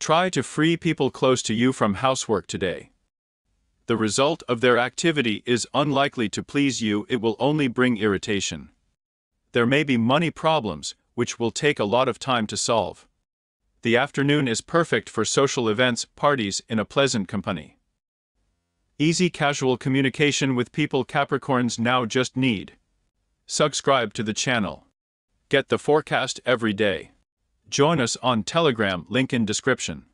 Try to free people close to you from housework today. The result of their activity is unlikely to please you, it will only bring irritation. There may be money problems, which will take a lot of time to solve. The afternoon is perfect for social events, parties in a pleasant company. Easy casual communication with people Capricorns now just need. Subscribe to the channel. Get the forecast every day. Join us on Telegram, link in description.